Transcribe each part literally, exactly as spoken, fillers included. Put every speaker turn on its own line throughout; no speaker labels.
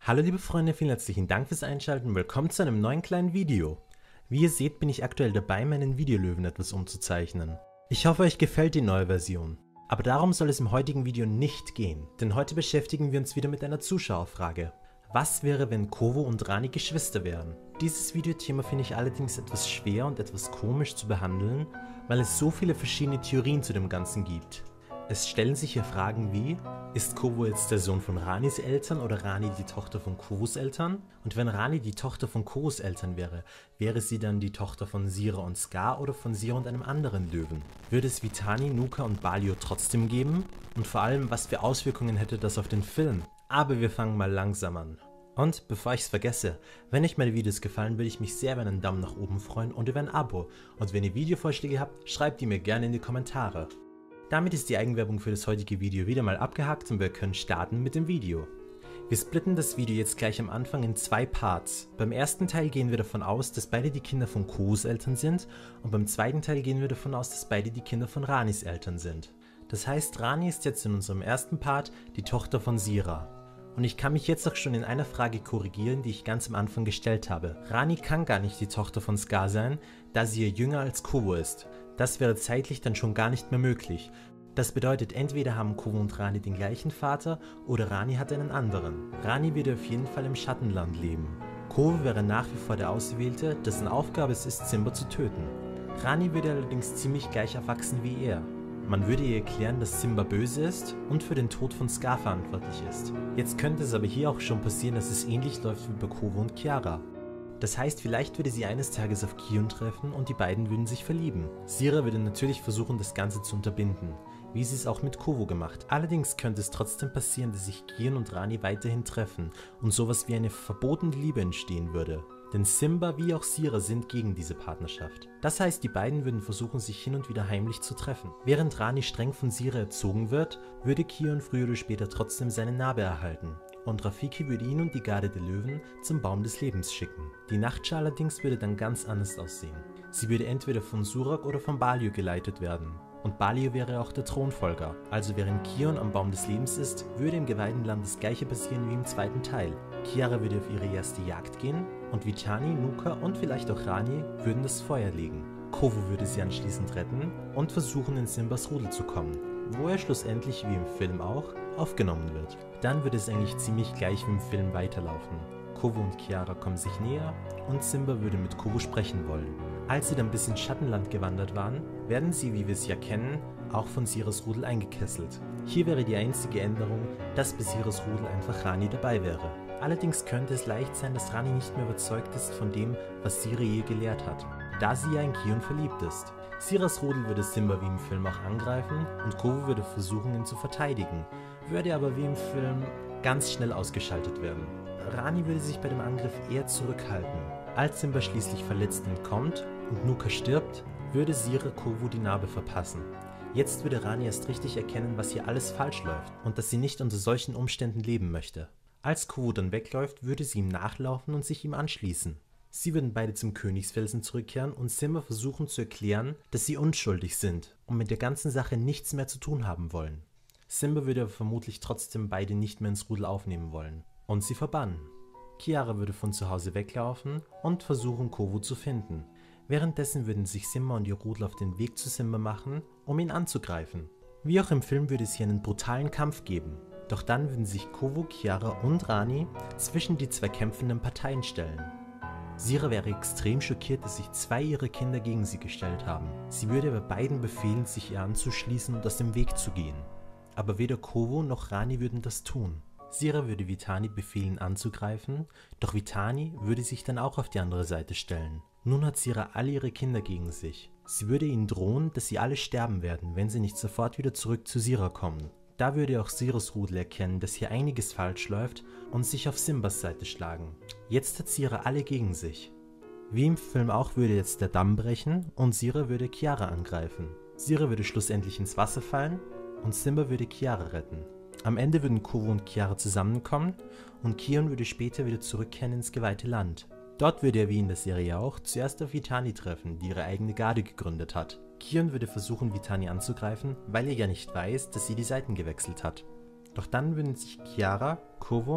Hallo liebe Freunde, vielen herzlichen Dank fürs Einschalten und willkommen zu einem neuen kleinen Video. Wie ihr seht, bin ich aktuell dabei, meinen Videolöwen etwas umzuzeichnen. Ich hoffe, euch gefällt die neue Version. Aber darum soll es im heutigen Video nicht gehen, denn heute beschäftigen wir uns wieder mit einer Zuschauerfrage. Was wäre, wenn Kovu und Rani Geschwister wären? Dieses Videothema finde ich allerdings etwas schwer und etwas komisch zu behandeln, weil es so viele verschiedene Theorien zu dem Ganzen gibt. Es stellen sich hier Fragen wie: Ist Kovu jetzt der Sohn von Ranis Eltern oder Rani die Tochter von Kovus Eltern? Und wenn Rani die Tochter von Kovus Eltern wäre, wäre sie dann die Tochter von Sira und Scar oder von Sira und einem anderen Löwen? Würde es Vitani, Nuka und Balio trotzdem geben? Und vor allem, was für Auswirkungen hätte das auf den Film? Aber wir fangen mal langsam an. Und bevor ich es vergesse, wenn euch meine Videos gefallen, würde ich mich sehr über einen Daumen nach oben freuen und über ein Abo. Und wenn ihr Videovorschläge habt, schreibt die mir gerne in die Kommentare. Damit ist die Eigenwerbung für das heutige Video wieder mal abgehakt und wir können starten mit dem Video. Wir splitten das Video jetzt gleich am Anfang in zwei Parts. Beim ersten Teil gehen wir davon aus, dass beide die Kinder von Kovus Eltern sind und beim zweiten Teil gehen wir davon aus, dass beide die Kinder von Ranis Eltern sind. Das heißt, Rani ist jetzt in unserem ersten Part die Tochter von Sira. Und ich kann mich jetzt auch schon in einer Frage korrigieren, die ich ganz am Anfang gestellt habe. Rani kann gar nicht die Tochter von Scar sein, da sie ihr jünger als Kovu ist. Das wäre zeitlich dann schon gar nicht mehr möglich. Das bedeutet, entweder haben Kovu und Rani den gleichen Vater oder Rani hat einen anderen. Rani würde auf jeden Fall im Schattenland leben. Kovu wäre nach wie vor der Auserwählte, dessen Aufgabe es ist, Simba zu töten. Rani würde allerdings ziemlich gleich erwachsen wie er. Man würde ihr erklären, dass Simba böse ist und für den Tod von Scar verantwortlich ist. Jetzt könnte es aber hier auch schon passieren, dass es ähnlich läuft wie bei Kovu und Kiara. Das heißt, vielleicht würde sie eines Tages auf Kion treffen und die beiden würden sich verlieben. Sira würde natürlich versuchen, das Ganze zu unterbinden, wie sie es auch mit Kovu gemacht. Allerdings könnte es trotzdem passieren, dass sich Kion und Rani weiterhin treffen und sowas wie eine verbotene Liebe entstehen würde. Denn Simba wie auch Sira sind gegen diese Partnerschaft. Das heißt, die beiden würden versuchen, sich hin und wieder heimlich zu treffen. Während Rani streng von Sira erzogen wird, würde Kion früher oder später trotzdem seine Narbe erhalten. Und Rafiki würde ihn und die Garde der Löwen zum Baum des Lebens schicken. Die Nachtschar allerdings würde dann ganz anders aussehen. Sie würde entweder von Surak oder von Balio geleitet werden. Und Balio wäre auch der Thronfolger. Also während Kion am Baum des Lebens ist, würde im geweihten Land das gleiche passieren wie im zweiten Teil. Kiara würde auf ihre erste Jagd gehen und Vitani, Nuka und vielleicht auch Rani würden das Feuer legen. Kovu würde sie anschließend retten und versuchen, in Simbas Rudel zu kommen, wo er schlussendlich, wie im Film auch, aufgenommen wird. Dann würde es eigentlich ziemlich gleich wie im Film weiterlaufen. Kovu und Kiara kommen sich näher und Simba würde mit Kovu sprechen wollen. Als sie dann bis ins Schattenland gewandert waren, werden sie, wie wir es ja kennen, auch von Siras Rudel eingekesselt. Hier wäre die einzige Änderung, dass bei Siras Rudel einfach Rani dabei wäre. Allerdings könnte es leicht sein, dass Rani nicht mehr überzeugt ist von dem, was Sira je gelehrt hat, da sie ja in Kion verliebt ist. Siras Rudel würde Simba wie im Film auch angreifen und Kovu würde versuchen, ihn zu verteidigen, würde aber wie im Film ganz schnell ausgeschaltet werden. Rani würde sich bei dem Angriff eher zurückhalten. Als Simba schließlich verletzt entkommt und Nuka stirbt, würde Sira Kovu die Narbe verpassen. Jetzt würde Rani erst richtig erkennen, was hier alles falsch läuft und dass sie nicht unter solchen Umständen leben möchte. Als Kovu dann wegläuft, würde sie ihm nachlaufen und sich ihm anschließen. Sie würden beide zum Königsfelsen zurückkehren und Simba versuchen zu erklären, dass sie unschuldig sind und mit der ganzen Sache nichts mehr zu tun haben wollen. Simba würde aber vermutlich trotzdem beide nicht mehr ins Rudel aufnehmen wollen und sie verbannen. Kiara würde von zu Hause weglaufen und versuchen, Kovu zu finden. Währenddessen würden sich Simba und ihr Rudel auf den Weg zu Simba machen, um ihn anzugreifen. Wie auch im Film würde es hier einen brutalen Kampf geben. Doch dann würden sich Kovu, Kiara und Rani zwischen die zwei kämpfenden Parteien stellen. Sira wäre extrem schockiert, dass sich zwei ihrer Kinder gegen sie gestellt haben. Sie würde aber beiden befehlen, sich ihr anzuschließen und aus dem Weg zu gehen. Aber weder Kovu noch Rani würden das tun. Sira würde Vitani befehlen anzugreifen, doch Vitani würde sich dann auch auf die andere Seite stellen. Nun hat Sira alle ihre Kinder gegen sich. Sie würde ihnen drohen, dass sie alle sterben werden, wenn sie nicht sofort wieder zurück zu Sira kommen. Da würde auch Siras Rudel erkennen, dass hier einiges falsch läuft und sich auf Simbas Seite schlagen. Jetzt hat Sira alle gegen sich. Wie im Film auch würde jetzt der Damm brechen und Sira würde Kiara angreifen. Sira würde schlussendlich ins Wasser fallen und Simba würde Kiara retten. Am Ende würden Kovu und Kiara zusammenkommen und Kion würde später wieder zurückkehren ins geweihte Land. Dort würde er wie in der Serie auch zuerst auf Vitani treffen, die ihre eigene Garde gegründet hat. Kion würde versuchen, Vitani anzugreifen, weil er ja nicht weiß, dass sie die Seiten gewechselt hat. Doch dann würden sich Kiara, Kovu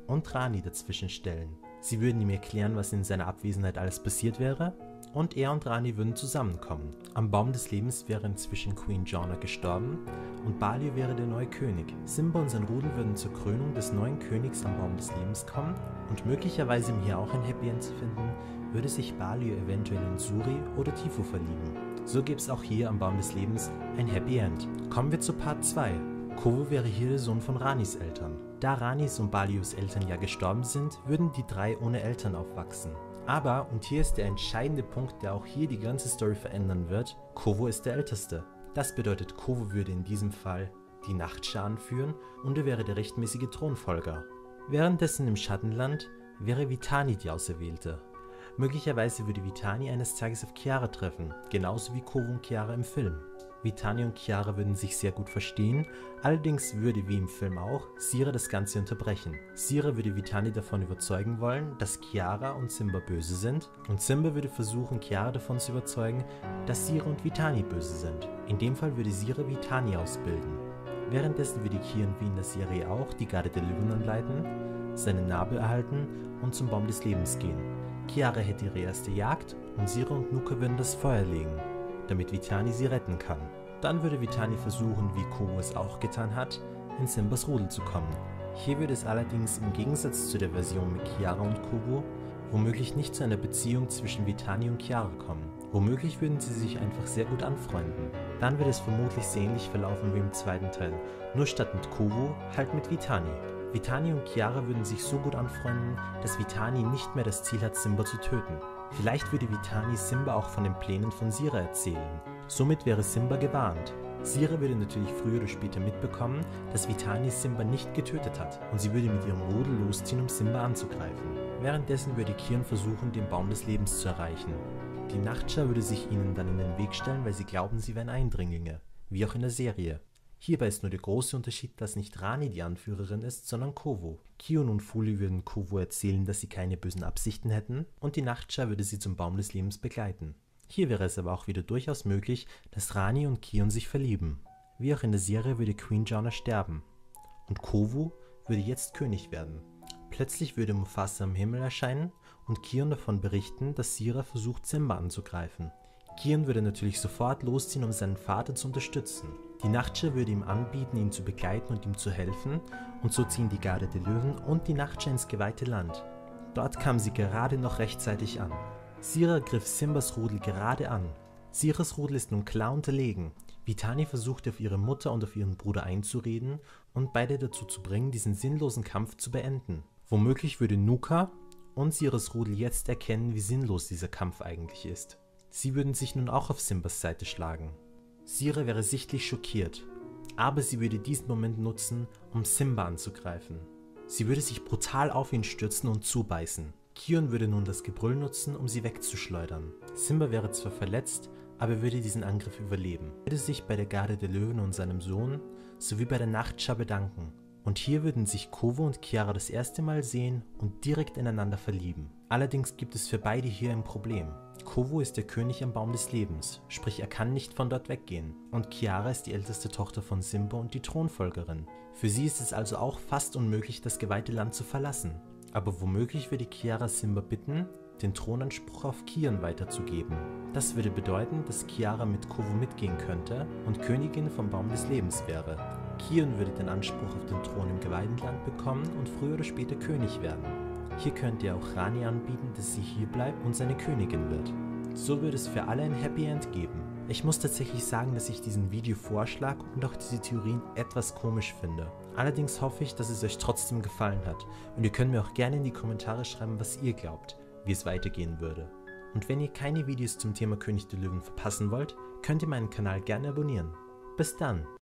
und Rani dazwischen stellen. Sie würden ihm erklären, was in seiner Abwesenheit alles passiert wäre, und er und Rani würden zusammenkommen. Am Baum des Lebens wäre inzwischen Queen Jonah gestorben und Balio wäre der neue König. Simba und sein Rudel würden zur Krönung des neuen Königs am Baum des Lebens kommen und möglicherweise, um hier auch ein Happy End zu finden, würde sich Balio eventuell in Suri oder Tifu verlieben. So gibt es auch hier am Baum des Lebens ein Happy End. Kommen wir zu Part zwei. Kovu wäre hier der Sohn von Ranis Eltern. Da Ranis und Balios Eltern ja gestorben sind, würden die drei ohne Eltern aufwachsen. Aber, und hier ist der entscheidende Punkt, der auch hier die ganze Story verändern wird, Kovu ist der Älteste. Das bedeutet, Kovu würde in diesem Fall die Nachtschar anführen und er wäre der rechtmäßige Thronfolger. Währenddessen im Schattenland wäre Vitani die Auserwählte. Möglicherweise würde Vitani eines Tages auf Kiara treffen, genauso wie Kovu und Kiara im Film. Vitani und Kiara würden sich sehr gut verstehen, allerdings würde wie im Film auch Sira das Ganze unterbrechen. Sira würde Vitani davon überzeugen wollen, dass Kiara und Simba böse sind und Simba würde versuchen, Kiara davon zu überzeugen, dass Sira und Vitani böse sind. In dem Fall würde Sira Vitani ausbilden. Währenddessen würde Kion wie in der Serie auch die Garde der Löwen anleiten, seinen Nabel erhalten und zum Baum des Lebens gehen. Kiara hätte ihre erste Jagd und Sira und Nuka würden das Feuer legen, damit Vitani sie retten kann. Dann würde Vitani versuchen, wie Kovu es auch getan hat, in Simbas Rudel zu kommen. Hier würde es allerdings im Gegensatz zu der Version mit Kiara und Kovu womöglich nicht zu einer Beziehung zwischen Vitani und Kiara kommen. Womöglich würden sie sich einfach sehr gut anfreunden. Dann würde es vermutlich sehr ähnlich verlaufen wie im zweiten Teil, nur statt mit Kovu halt mit Vitani. Vitani und Kiara würden sich so gut anfreunden, dass Vitani nicht mehr das Ziel hat, Simba zu töten. Vielleicht würde Vitani Simba auch von den Plänen von Sira erzählen. Somit wäre Simba gewarnt. Sira würde natürlich früher oder später mitbekommen, dass Vitani Simba nicht getötet hat und sie würde mit ihrem Rudel losziehen, um Simba anzugreifen. Währenddessen würde Kion versuchen, den Baum des Lebens zu erreichen. Die Nachtschar würde sich ihnen dann in den Weg stellen, weil sie glauben, sie wären Eindringlinge, wie auch in der Serie. Hierbei ist nur der große Unterschied, dass nicht Rani die Anführerin ist, sondern Kovu. Kion und Fuli würden Kovu erzählen, dass sie keine bösen Absichten hätten und die Nachtschar würde sie zum Baum des Lebens begleiten. Hier wäre es aber auch wieder durchaus möglich, dass Rani und Kion sich verlieben. Wie auch in der Serie würde Queen Jonah sterben und Kovu würde jetzt König werden. Plötzlich würde Mufasa am Himmel erscheinen und Kion davon berichten, dass Sira versucht, Simba anzugreifen. Kion würde natürlich sofort losziehen, um seinen Vater zu unterstützen. Die Nachtschar würde ihm anbieten, ihn zu begleiten und ihm zu helfen, und so ziehen die Garde der Löwen und die Nachtschar ins geweihte Land. Dort kam sie gerade noch rechtzeitig an. Sira griff Simbas Rudel gerade an. Siras Rudel ist nun klar unterlegen. Vitani versuchte auf ihre Mutter und auf ihren Bruder einzureden und beide dazu zu bringen, diesen sinnlosen Kampf zu beenden. Womöglich würde Nuka und Siras Rudel jetzt erkennen, wie sinnlos dieser Kampf eigentlich ist. Sie würden sich nun auch auf Simbas Seite schlagen. Sira wäre sichtlich schockiert, aber sie würde diesen Moment nutzen, um Simba anzugreifen. Sie würde sich brutal auf ihn stürzen und zubeißen. Kion würde nun das Gebrüll nutzen, um sie wegzuschleudern. Simba wäre zwar verletzt, aber würde diesen Angriff überleben. Er würde sich bei der Garde der Löwen und seinem Sohn sowie bei der Nachtschar bedanken. Und hier würden sich Kovu und Kiara das erste Mal sehen und direkt ineinander verlieben. Allerdings gibt es für beide hier ein Problem. Kovu ist der König am Baum des Lebens, sprich er kann nicht von dort weggehen. Und Kiara ist die älteste Tochter von Simba und die Thronfolgerin. Für sie ist es also auch fast unmöglich, das geweihte Land zu verlassen. Aber womöglich würde Kiara Simba bitten, den Thronanspruch auf Kion weiterzugeben. Das würde bedeuten, dass Kiara mit Kovu mitgehen könnte und Königin vom Baum des Lebens wäre. Kion würde den Anspruch auf den Thron im geweihten Land bekommen und früher oder später König werden. Hier könnte er auch Rani anbieten, dass sie hier bleibt und seine Königin wird. So würde es für alle ein Happy End geben. Ich muss tatsächlich sagen, dass ich diesen Videovorschlag und auch diese Theorien etwas komisch finde. Allerdings hoffe ich, dass es euch trotzdem gefallen hat und ihr könnt mir auch gerne in die Kommentare schreiben, was ihr glaubt, wie es weitergehen würde. Und wenn ihr keine Videos zum Thema König der Löwen verpassen wollt, könnt ihr meinen Kanal gerne abonnieren. Bis dann!